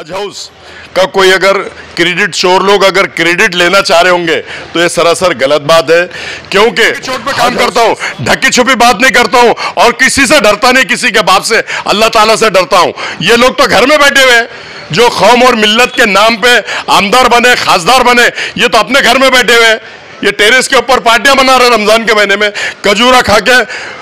हज हाउस का कोई अगर क्रेडिट चोर लोग अगर क्रेडिट लेना चाह रहे होंगे तो ये सरासर गलत बात है, क्योंकि चोट पे काम करता हूँ, ढकी छुपी बात नहीं करता हूँ और किसी से डरता नहीं, किसी के बाप से, अल्लाह ताला से डरता हूँ। ये लोग तो घर में बैठे हुए हैं, जो कौम और मिल्लत के नाम पे आमदार बने, खासदार बने, ये तो अपने घर में बैठे हुए हैं। ये टेरेस के ऊपर पार्टियां मना रहे हैं, रमजान के महीने में खजूरा खा के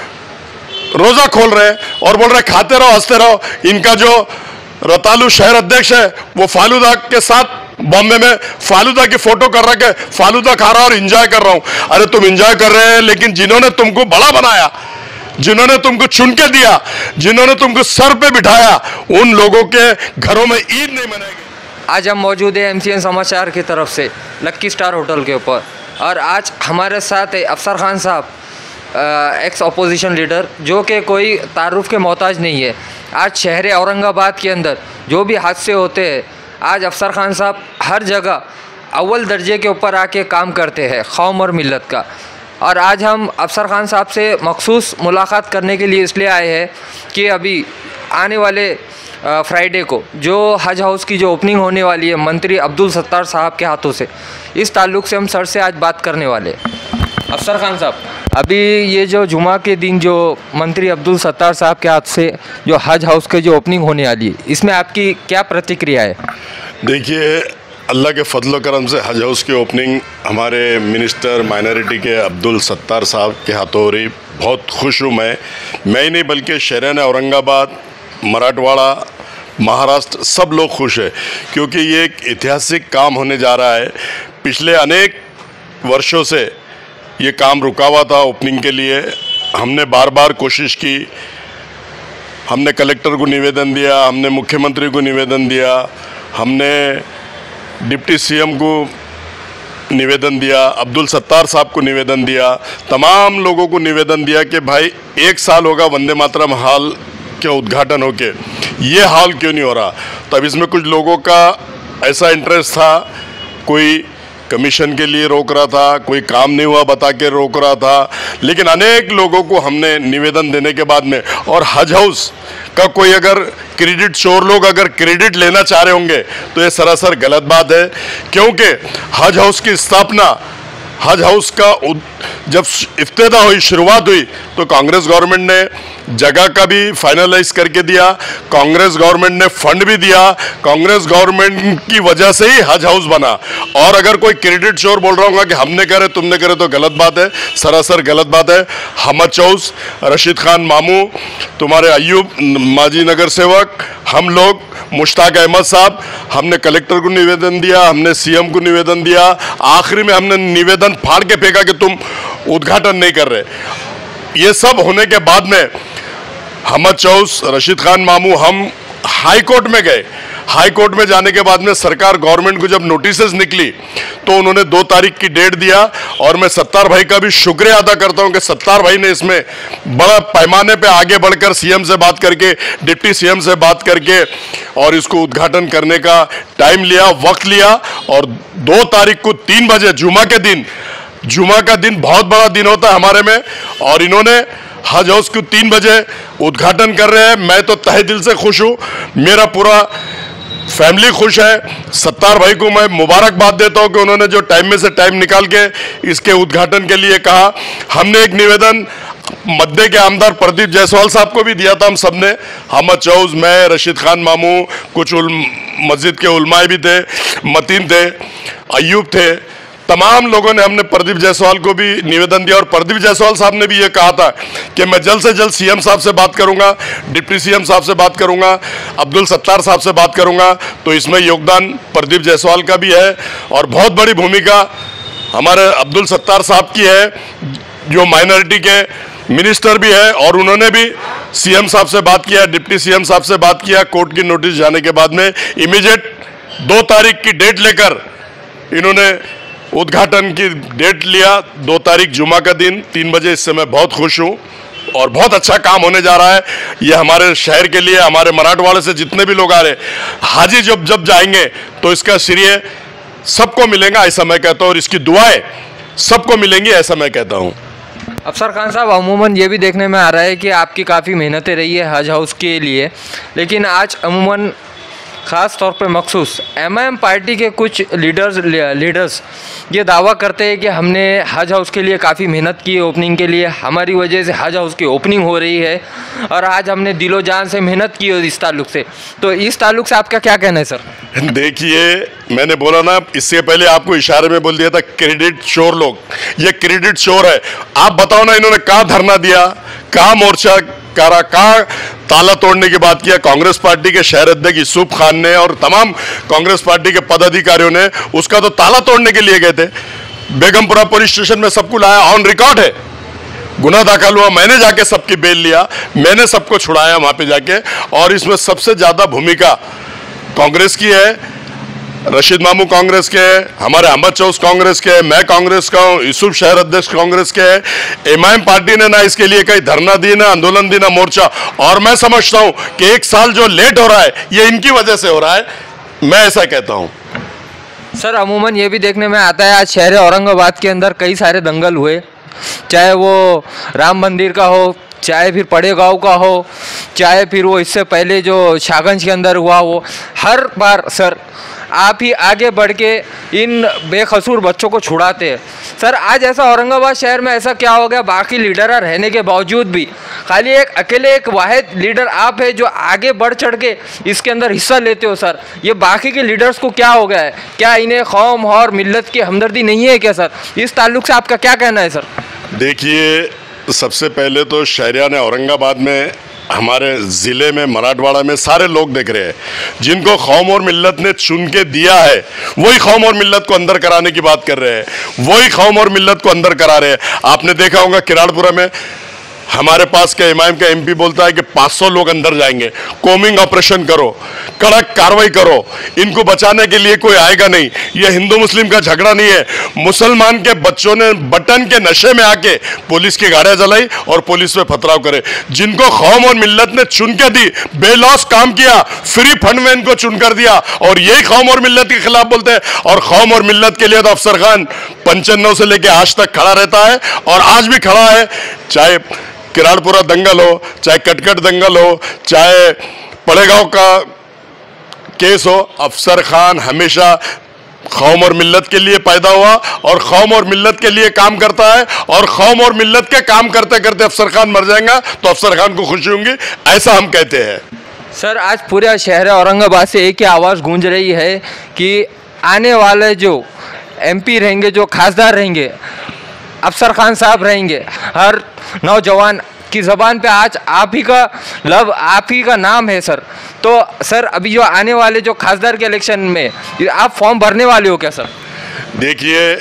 रोजा खोल रहे हैं और बोल रहे खाते रहो हंसते रहो। इनका जो रतालू शहर अध्यक्ष है वो फालूदा के साथ बॉम्बे में फालूदा की फोटो कर रखे, फालूदा खा रहा और एंजॉय कर रहा हूं। अरे तुम एंजॉय कर रहे हैं, लेकिन जिन्होंने तुमको बड़ा बनाया, जिन्होंने तुमको चुन के दिया, जिन्होंने तुमको सर पे बिठाया, उन लोगों के घरों में ईद नहीं मनाएगी। आज हम मौजूद है MCN समाचार की तरफ से लक्की स्टार होटल के ऊपर, और आज हमारे साथ है अफसर खान साहब, एक्स अपोजिशन लीडर, जो कि कोई तारुफ के मोहताज नहीं है। आज शहर औरंगाबाद के अंदर जो भी हादसे होते हैं, आज अफसर खान साहब हर जगह अव्वल दर्जे के ऊपर आके काम करते हैं कौम और मिल्लत का। और आज हम अफसर खान साहब से मखसूस मुलाकात करने के लिए इसलिए आए हैं कि अभी आने वाले फ्राइडे को जो हज हाउस की जो ओपनिंग होने वाली है मंत्री अब्दुल सत्तार साहब के हाथों से, इस ताल्लुक़ से हम सर से आज बात करने वाले। अफसर खान साहब, अभी ये जो जुमा के दिन जो मंत्री अब्दुल सत्तार साहब के हाथ से जो हज हाउस के जो ओपनिंग होने वाली है, इसमें आपकी क्या प्रतिक्रिया है? देखिए, अल्लाह के फजल करम से हज हाउस की ओपनिंग हमारे मिनिस्टर माइनॉरिटी के अब्दुल सत्तार साहब के हाथों हो रही। बहुत खुश हूँ मैं ही नहीं बल्कि शहरन औरंगाबाद, मराठवाड़ा, महाराष्ट्र सब लोग खुश है, क्योंकि ये एक ऐतिहासिक काम होने जा रहा है। पिछले अनेक वर्षों से ये काम रुका हुआ था ओपनिंग के लिए। हमने बार बार कोशिश की, हमने कलेक्टर को निवेदन दिया, हमने मुख्यमंत्री को निवेदन दिया, हमने डिप्टी CM को निवेदन दिया, अब्दुल सत्तार साहब को निवेदन दिया, तमाम लोगों को निवेदन दिया कि भाई 1 साल होगा वंदे मातरम हाल के उद्घाटन होके, ये हाल क्यों नहीं हो रहा। तब इसमें कुछ लोगों का ऐसा इंटरेस्ट था, कोई कमीशन के लिए रोक रहा था, कोई काम नहीं हुआ बता के रोक रहा था, लेकिन अनेक लोगों को हमने निवेदन देने के बाद में, और हज हाउस का कोई अगर क्रेडिट चोर लोग अगर क्रेडिट लेना चाह रहे होंगे तो ये सरासर गलत बात है, क्योंकि हज हाउस की स्थापना, हज हाउस का जब इफ्तिदा हुई, शुरुआत हुई, तो कांग्रेस गवर्नमेंट ने जगह का भी फाइनलाइज करके दिया, कांग्रेस गवर्नमेंट ने फंड भी दिया, कांग्रेस गवर्नमेंट की वजह से ही हज हाउस बना। और अगर कोई क्रेडिट चोर बोल रहा होगा कि हमने करे तुमने करे, तो गलत बात है, सरासर गलत बात है। हमद चौस, रशीद खान मामू, तुम्हारे अयूब माजी नगर सेवक, हम लोग, मुश्ताक अहमद साहब, हमने कलेक्टर को निवेदन दिया, हमने CM को निवेदन दिया, आखिरी में हमने निवेदन फाड़ के फेंका कि तुम उद्घाटन नहीं कर रहे। ये सब होने के बाद में हमद चौस, रशीद खान मामू, हम हाई कोर्ट में गए। हाई कोर्ट में जाने के बाद में सरकार गवर्नमेंट को जब नोटिसेस निकली तो उन्होंने 2 तारीख की डेट दिया, और मैं सत्तार भाई का भी शुक्रिया अदा करता हूं कि सत्तार भाई ने इसमें बड़ा पैमाने पे आगे बढ़कर CM से बात करके, डिप्टी CM से बात करके, और इसको उद्घाटन करने का टाइम लिया, वक्त लिया। और 2 तारीख को 3 बजे जुमा के दिन, जुमा का दिन बहुत बड़ा दिन होता है हमारे में, और इन्होंने हज हाउस को 3 बजे उद्घाटन कर रहे हैं। मैं तो तहे दिल से खुश हूँ, मेरा पूरा फैमिली खुश है। सत्तार भाई को मैं मुबारकबाद देता हूं कि उन्होंने जो टाइम में से टाइम निकाल के इसके उद्घाटन के लिए कहा। हमने एक निवेदन मध्य के आमदार प्रदीप जायसवाल साहब को भी दिया था, हम सबने, हमद चौस, मैं, रशीद खान मामू, कुछ मस्जिद के उलमाए भी थे, मतीन थे, अयूब थे, तमाम लोगों ने, हमने प्रदीप जायसवाल को भी निवेदन दिया। और प्रदीप जायसवाल साहब ने भी ये कहा था कि मैं जल्द से जल्द CM साहब से बात करूंगा, डिप्टी CM साहब से बात करूंगा, अब्दुल सत्तार साहब से बात करूंगा। तो इसमें योगदान प्रदीप जायसवाल का भी है, और बहुत बड़ी भूमिका हमारे अब्दुल सत्तार साहब की है, जो माइनॉरिटी के मिनिस्टर भी है, और उन्होंने भी CM साहब से बात किया, डिप्टी CM साहब से बात किया। कोर्ट की नोटिस जाने के बाद में इमीडिएट 2 तारीख की डेट लेकर इन्होंने उद्घाटन की डेट लिया, 2 तारीख जुमा का दिन 3 बजे। इससे मैं बहुत खुश हूँ और बहुत अच्छा काम होने जा रहा है ये हमारे शहर के लिए। हमारे मराठवाड़े से जितने भी लोग आ रहे, हाजी जब जाएंगे तो इसका श्रेय सबको मिलेगा, ऐसा मैं कहता हूँ, और इसकी दुआएं सबको मिलेंगी, ऐसा मैं कहता हूँ। अफसर खान साहब, अमूमन ये भी देखने में आ रहा है कि आपकी काफ़ी मेहनतें रही है हज हाउस के लिए, लेकिन आज अमूमन ख़ास तौर पे मखसूस एमआईएम पार्टी के कुछ लीडर्स ये दावा करते हैं कि हमने हज हाउस के लिए काफ़ी मेहनत की है ओपनिंग के लिए, हमारी वजह से हज हाउस की ओपनिंग हो रही है और आज हमने दिलो जान से मेहनत की है इस ताल्लुक से। तो इस ताल्लुक से आपका क्या कहना है सर? देखिए, मैंने बोला ना, इससे पहले आपको इशारे में बोल दिया था क्रेडिट चोर लोग, ये क्रेडिट चोर है। आप बताओ ना, इन्होंने कहाँ धरना दिया, कहाँ मोर्चा करा, कहाँ ताला तोड़ने की बात किया? कांग्रेस पार्टी के शहर अध्यक्ष यूसुफ खान ने और तमाम कांग्रेस पार्टी के पदाधिकारियों ने उसका तो ताला तोड़ने के लिए गए थे। बेगमपुरा पुलिस स्टेशन में सबको लाया, ऑन रिकॉर्ड है, गुना दाखिल हुआ, मैंने जाके सबकी बेल लिया, मैंने सबको छुड़ाया वहां पे जाके। और इसमें सबसे ज्यादा भूमिका कांग्रेस की है, रशीद मामू कांग्रेस के, हमारे अहमद चौस कांग्रेस के, मैं कांग्रेस का हूँ, यूसुफ शहर अध्यक्ष कांग्रेस के है। एमआईएम पार्टी ने ना इसके लिए कहीं धरना दी, ना आंदोलन दी, ना मोर्चा। और मैं समझता हूँ कि 1 साल जो लेट हो रहा है ये इनकी वजह से हो रहा है, मैं ऐसा कहता हूँ। सर अमूमन ये भी देखने में आता है आज शहर औरंगाबाद के अंदर कई सारे दंगल हुए, चाहे वो राम मंदिर का हो, चाहे फिर पड़े गाँव का हो, चाहे फिर वो इससे पहले जो शाहगंज के अंदर हुआ हो। हर बार सर आप ही आगे बढ़ के इन बेकसूर बच्चों को छुड़ाते हैं। सर आज ऐसा औरंगाबाद शहर में ऐसा क्या हो गया, बाकी लीडर रहने के बावजूद भी खाली अकेले एक वाहिद लीडर आप है जो आगे बढ़ चढ़ के इसके अंदर हिस्सा लेते हो? सर ये बाकी के लीडर्स को क्या हो गया है? क्या इन्हें कौम और मिल्लत की हमदर्दी नहीं है क्या सर? इस ताल्लुक से आपका क्या कहना है सर? देखिए, सबसे पहले तो शहरियान औरंगाबाद में, हमारे ज़िले में, मराठवाड़ा में सारे लोग देख रहे हैं, जिनको कौम और मिल्लत ने चुन के दिया है वही कौम और मिल्लत को अंदर कराने की बात कर रहे हैं, वही कौम और मिल्लत को अंदर करा रहे हैं। आपने देखा होगा किराड़पुरा में हमारे पास का एमआईएम का एमपी बोलता है कि 500 लोग अंदर जाएंगे, कोमिंग ऑपरेशन करो, कड़क कार्रवाई करो, इनको बचाने के लिए कोई आएगा नहीं। ये हिंदू मुस्लिम का झगड़ा नहीं है। मुसलमान के बच्चों ने बटन के नशे में आके पुलिस की गाड़ियां जलाई और पुलिस पे पथराव करे। जिनको कौम और मिल्लत ने चुन के दी, बेलौस काम किया, फ्री फंड में इनको चुन कर दिया और यही कौम और मिल्लत के खिलाफ बोलते हैं। और कौम और मिल्लत के लिए तो अफसर खान 95 से लेकर आज तक खड़ा रहता है और आज भी खड़ा है। चाहे किराड़पुरा दंगल हो, चाहे कटकट दंगल हो, चाहे पड़ेगांव का केस हो, अफसर खान हमेशा कौम और मिल्लत के लिए पैदा हुआ और कौम और मिल्लत के लिए काम करता है। और कौम और मिल्लत के काम करते करते अफसर खान मर जाएगा तो अफसर खान को खुशी होगी, ऐसा हम कहते हैं। सर आज पूरे शहर औरंगाबाद से एक ही आवाज़ गूंज रही है कि आने वाले जो एमपी रहेंगे, जो खासदार रहेंगे, अफसर खान साहब रहेंगे, हर नौजवान की ज़बान पे आज आप ही का लव, आप ही का नाम है सर। तो सर अभी जो आने वाले जो खासदार के इलेक्शन में आप फॉर्म भरने वाले हो क्या सर? देखिए,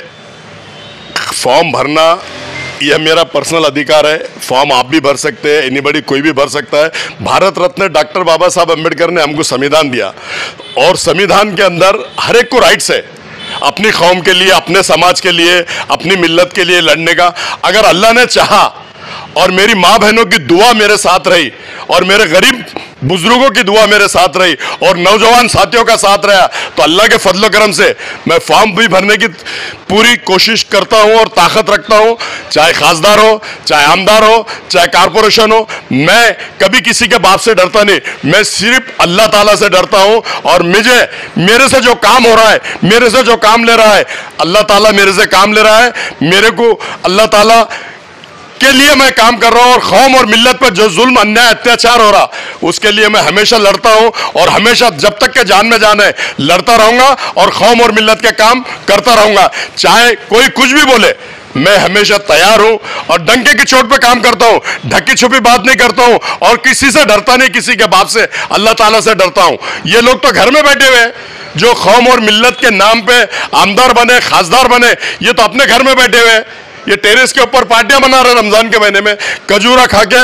फॉर्म भरना यह मेरा पर्सनल अधिकार है, फॉर्म आप भी भर सकते हैं, एनीबडी कोई भी भर सकता है। भारत रत्न डॉक्टर बाबा साहब अम्बेडकर ने हमको संविधान दिया और संविधान के अंदर हर एक को राइट्स है अपनी कौम के लिए, अपने समाज के लिए, अपनी मिल्लत के लिए लड़ने का। अगर अल्लाह ने चाहा और मेरी माँ बहनों की दुआ मेरे साथ रही और मेरे गरीब बुजुर्गों की दुआ मेरे साथ रही और नौजवान साथियों का साथ रहा, तो अल्लाह के फजल करम से मैं फॉर्म भी भरने की पूरी कोशिश करता हूं और ताकत रखता हूं। चाहे खासदार हो, चाहे आमदार हो, चाहे कारपोरेशन हो, मैं कभी किसी के बाप से डरता नहीं, मैं सिर्फ अल्लाह ताला से डरता हूं। और मुझे मेरे से जो काम हो रहा है, मेरे से जो काम ले रहा है, अल्लाह ताला मेरे से काम ले रहा है। मेरे को अल्लाह ताला के लिए मैं काम कर रहा हूं और कौम और मिल्लत पर जो जुल्म, अन्याय, अत्याचार हो रहा उसके लिए मैं हमेशा लड़ता हूं और हमेशा जब तक के जान में जान है लड़ता रहूंगा और कौम और मिल्लत के काम करता रहूंगा। चाहे कोई कुछ भी बोले, मैं हमेशा तैयार हूं और डंके की चोट पे काम करता हूं, ढकी छुपी बात नहीं करता हूं और किसी से डरता नहीं, किसी के बाप से, अल्लाह ताला से डरता हूं। ये लोग तो घर में बैठे हुए हैं जो कौम और मिल्लत के नाम पे आमदार बने, खासदार बने, ये तो अपने घर में बैठे हुए हैं। ये टेरेस के ऊपर पार्टियां बना रहे, रमजान के महीने में खजूरा खा के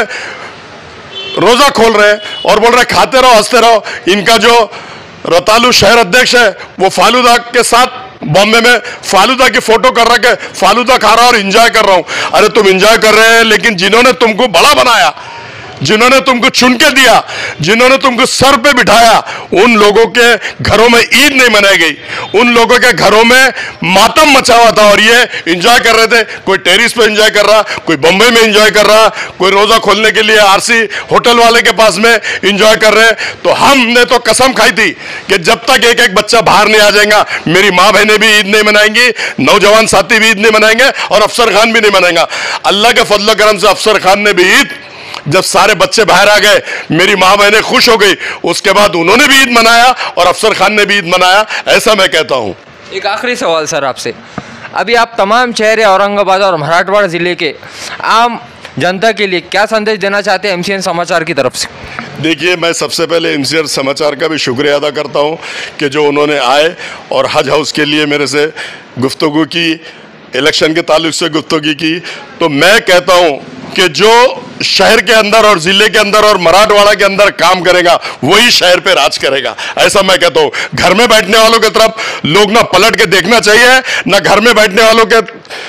रोजा खोल रहे हैं और बोल रहे खाते रहो, हंसते रहो। इनका जो रतालू शहर अध्यक्ष है वो फालूदा के साथ बॉम्बे में फालूदा की फोटो कर रखे, फालूदा खा रहा और एंजॉय कर रहा हूं। अरे तुम एंजॉय कर रहे हैं, लेकिन जिन्होंने तुमको बड़ा बनाया, जिन्होंने तुमको चुन के दिया, जिन्होंने तुमको सर पे बिठाया, उन लोगों के घरों में ईद नहीं मनाई गई, उन लोगों के घरों में मातम मचा हुआ था और ये एंजॉय कर रहे थे। कोई टेरिस पे एंजॉय कर रहा, कोई बंबई में एंजॉय कर रहा, कोई रोजा खोलने के लिए आरसी होटल वाले के पास में एंजॉय कर रहे। तो हमने तो कसम खाई थी कि जब तक एक एक बच्चा बाहर नहीं आ जाएगा, मेरी माँ बहनें भी ईद नहीं मनाएंगी, नौजवान साथी भी ईद नहीं मनाएंगे और अफसर खान भी नहीं मनाएगा। अल्लाह के फजल करम से अफसर खान ने भी ईद, जब सारे बच्चे बाहर आ गए, मेरी माँ बहनें खुश हो गई, उसके बाद उन्होंने भी ईद मनाया और अफसर खान ने भी ईद मनाया। ऐसा मैं कहता हूँ। एक आखिरी सवाल सर आपसे, अभी आप तमाम शहर औरंगाबाद और मराठवाड़ा ज़िले के आम जनता के लिए क्या संदेश देना चाहते हैं एमसीएन समाचार की तरफ से? देखिए, मैं सबसे पहले एमसीएन समाचार का भी शुक्रिया अदा करता हूँ कि जो उन्होंने आए और हज हाउस के लिए मेरे से गुफ्तगू की, इलेक्शन के ताल्लुक से गुफ्तगू की। तो मैं कहता हूँ कि जो शहर के अंदर और ज़िले के अंदर और मराठवाड़ा के अंदर काम करेगा वही शहर पे राज करेगा, ऐसा मैं कहता हूँ। घर में बैठने वालों की तरफ लोग ना पलट के देखना चाहिए, ना घर में बैठने वालों के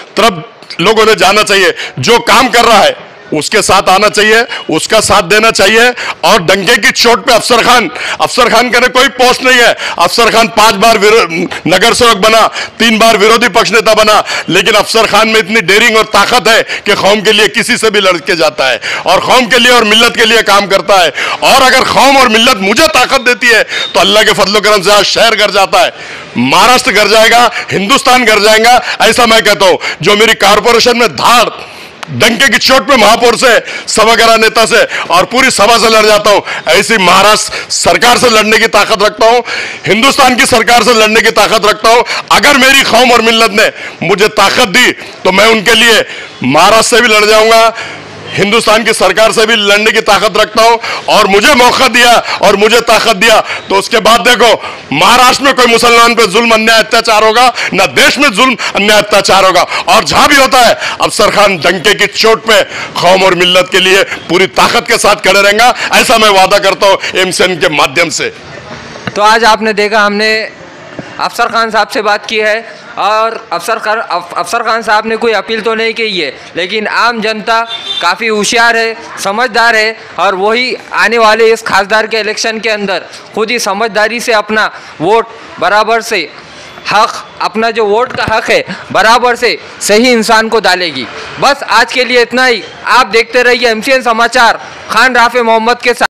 तरफ लोगों ने जाना चाहिए। जो काम कर रहा है उसके साथ आना चाहिए, उसका साथ देना चाहिए। और डंके की चोट पे अफसर खान का कोई पोस्ट नहीं है। अफसर खान 5 बार नगर सेवक बना, 3 बार विरोधी पक्ष नेता बना, लेकिन अफसर खान में इतनी डेयरिंग और ताकत है कि कौम के लिए किसी से भी लड़ के जाता है और कौम के लिए और मिल्लत के लिए काम करता है। और अगर कौम और मिल्लत मुझे ताकत देती है तो अल्लाह के फजल करम से आज शहर घर जाता है, महाराष्ट्र घर जाएगा, हिंदुस्तान घर जाएगा, ऐसा मैं कहता हूं। जो मेरी कारपोरेशन में धार डंके की चोट पे महापौर से, सभागार नेता से और पूरी सभा से लड़ जाता हूं, ऐसी महाराष्ट्र सरकार से लड़ने की ताकत रखता हूं, हिंदुस्तान की सरकार से लड़ने की ताकत रखता हूं। अगर मेरी कौम और मिल्लत ने मुझे ताकत दी तो मैं उनके लिए महाराष्ट्र से भी लड़ जाऊंगा, हिंदुस्तान की सरकार से भी लड़ने की ताकत रखता हूं। और मुझे मौका दिया और मुझे ताकत दिया तो उसके बाद देखो, महाराष्ट्र में कोई मुसलमान पे जुल्म अन्याय अत्याचार होगा ना, देश में जुल्म अन्याय अत्याचार होगा। और जहां भी होता है अफसर खान डंके की चोट पे कौम और मिल्लत के लिए पूरी ताकत के साथ खड़े रहेगा, ऐसा मैं वादा करता हूं एमसीएन के माध्यम से। तो आज आपने देखा, हमने अफसर खान साहब से बात की है और अफसर खान साहब ने कोई अपील तो नहीं की है, लेकिन आम जनता काफ़ी होशियार है, समझदार है और वही आने वाले इस खासदार के इलेक्शन के अंदर खुद ही समझदारी से अपना वोट बराबर से हक, अपना जो वोट का हक है बराबर से सही इंसान को डालेगी। बस आज के लिए इतना ही। आप देखते रहिए एमसीएन समाचार, खान राफे मोहम्मद के साथ।